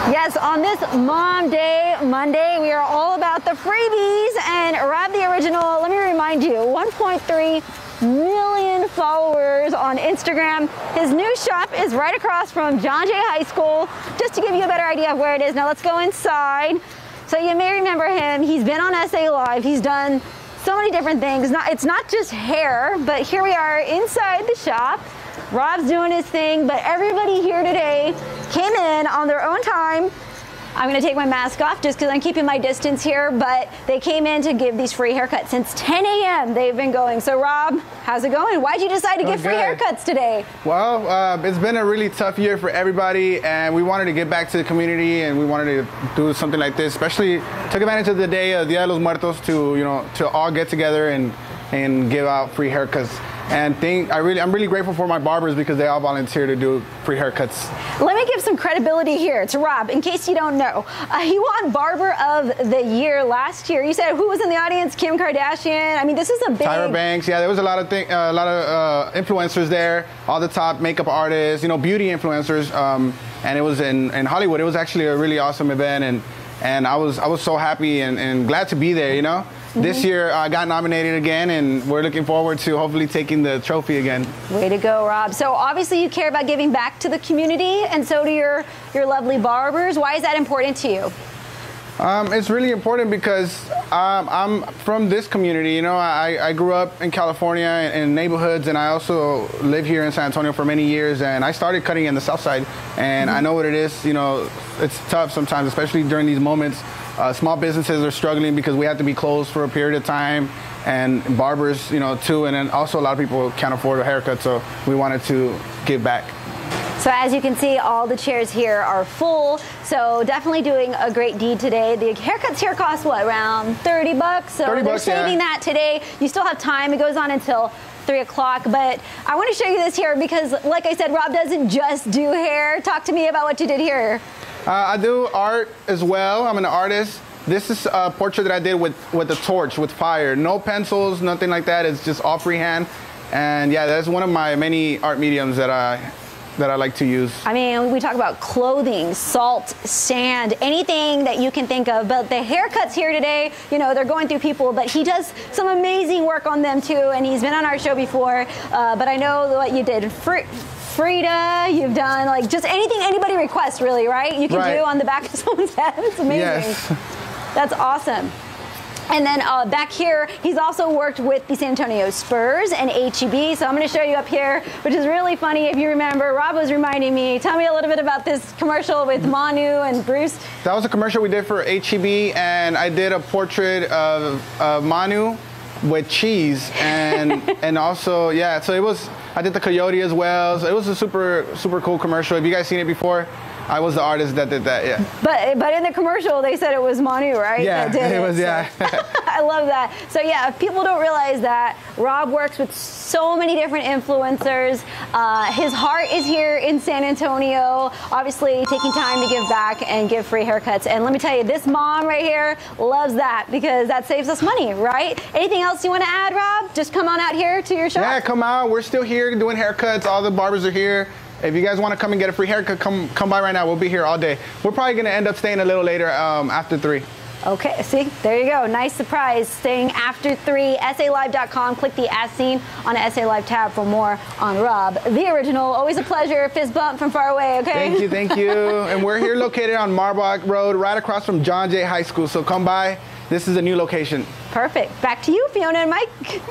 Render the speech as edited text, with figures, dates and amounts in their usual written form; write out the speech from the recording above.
Yes, on this Mom Day Monday, we are all about the freebies. And Rob the Original, let me remind you, 1.3 million followers on Instagram. His new shop is right across from John Jay High School. Just to give you a better idea of where it is. Now let's go inside. So you may remember him. He's been on SA Live. He's done so many different things. It's not just hair, but here we are inside the shop. Rob's doing his thing, but everybody here today came in on their own time. I'm gonna take my mask off just because I'm keeping my distance here, but they came in to give these free haircuts. Since 10 a.m. they've been going. So Rob, how's it going? Why'd you decide to give free haircuts today? Well, it's been a really tough year for everybody, and we wanted to get back to the community, and we wanted to do something like this, especially took advantage of the day of Dia de los Muertos to all get together and give out free haircuts. And I'm really grateful for my barbers because they all volunteer to do free haircuts. Let me give some credibility here to Rob, in case you don't know. He won Barber of the Year last year. You said who was in the audience? Kim Kardashian. I mean, this is a big. Tyra Banks. Yeah, there was a lot of influencers there. All the top makeup artists, beauty influencers. And it was in Hollywood. It was actually a really awesome event, and I was so happy and glad to be there. This year I got nominated again, and we're looking forward to hopefully taking the trophy again. Way to go, Rob. So obviously you care about giving back to the community, and so do your lovely barbers. Why is that important to you? It's really important because I'm from this community. I grew up in California in neighborhoods, and I also live here in San Antonio for many years, and I started cutting in the South Side, and I know what it is. It's tough sometimes, especially during these moments. Small businesses are struggling because we have to be closed for a period of time, and barbers, too, and then also a lot of people can't afford a haircut, so we wanted to give back. So as you can see, all the chairs here are full, so definitely doing a great deed today. The haircuts here cost what, around 30 bucks? So they're saving that today. You still have time. It goes on until 3 o'clock, but I want to show you this here because, like I said, Rob doesn't just do hair. Talk to me about what you did here. I do art as well. I'm an artist. This is a portrait that I did with a torch, with fire. No pencils, nothing like that. It's just all freehand. And yeah, that's one of my many art mediums that I like to use. I mean, we talk about clothing, salt, sand, anything that you can think of. But the haircuts here today, they're going through people, but he does some amazing work on them too. And he's been on our show before, but I know what you did. Frida, you've done just anything anybody requests, really, right? You can do on the back of someone's head. It's amazing. Yes. That's awesome. And then back here, he's also worked with the San Antonio Spurs and HEB. So I'm going to show you up here, which is really funny. If you remember, Rob was reminding me. Tell me a little bit about this commercial with Manu and Bruce. That was a commercial we did for HEB, and I did a portrait of Manu with cheese, and also, yeah, so I did the coyote as well. So it was a super cool commercial. Have you guys seen it before? I was the artist that did that, yeah. But in the commercial, they said it was Manu, right? Yeah, that did it was, yeah. I love that. So yeah, if people don't realize that, Rob works with so many different influencers. His heart is here in San Antonio, obviously taking time to give back and give free haircuts. And let me tell you, this mom right here loves that because that saves us money, right? Anything else you want to add, Rob? Just come on out here to your shop. Yeah, come out. We're still here doing haircuts. All the barbers are here. If you guys want to come and get a free haircut, come by right now. We'll be here all day. We're probably going to end up staying a little later after 3. Okay, see, there you go. Nice surprise. Staying after 3, SALive.com. Click the As Seen on the SA Live tab for more on Rob the Original. Always a pleasure. Fist bump from far away, okay? Thank you. And we're here located on Marbach Road, right across from John Jay High School. So come by. This is a new location. Perfect. Back to you, Fiona and Mike.